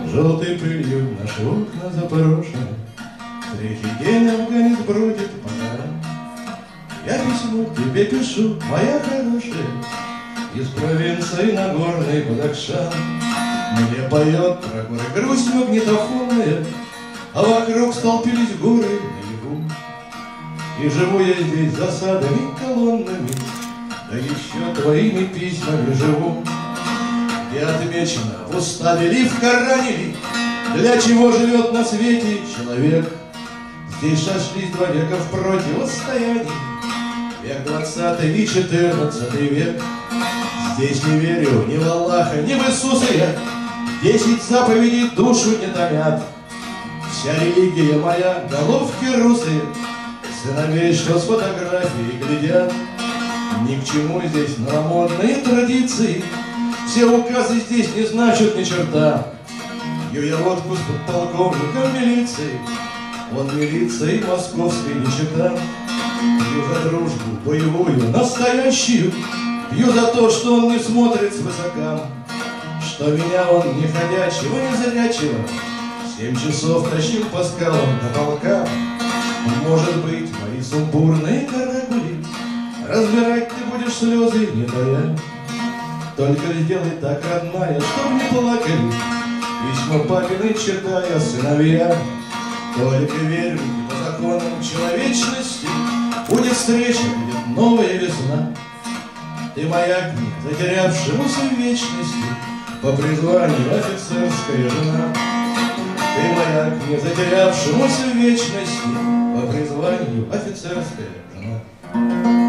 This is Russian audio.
Желтой пылью наши окна запорошены, третий день афганец бродит по горам. Я письмо тебе пишу, моя хорошая, из провинции Нагорной Бадахшан. Мне поет про горы грусть магнитофонная, а вокруг столпились горы наяву. И живу я здесь засадами колоннами, да еще твоими письмами живу. Где отмечено в уставе ли, в Коране ли, для чего живет на свете человек. Здесь сошлись два века в противостоянии, век 20 и 14 век. Здесь не верю ни в Аллаха, ни в Иисуса я, 10 заповедей душу не томят. Вся религия моя, головки русые, сыновей, что с фотографии глядят. Ни к чему здесь новомодные традиции, все указы здесь не значат ни черта. Пью я водку с подполковником милиции, он милиции московской не чета. Пью за дружбу боевую, настоящую, пью за то, что он не смотрит свысока, что меня он не ходячего, не зрячего 7 часов тащил по скалам до полка. Может быть, мои сумбурные каракули разбирать ты будешь слезы, не тая. Только сделай так, родная, чтоб не плакали письма папины, читая сыновья. Только верю, и по законам человечности будет встреча, будет новая весна. Ты маяк мне, затерявшемуся в вечности, по призванию офицерская жена. Ты маяк мне, затерявшемуся в вечности, по призванию офицерская жена.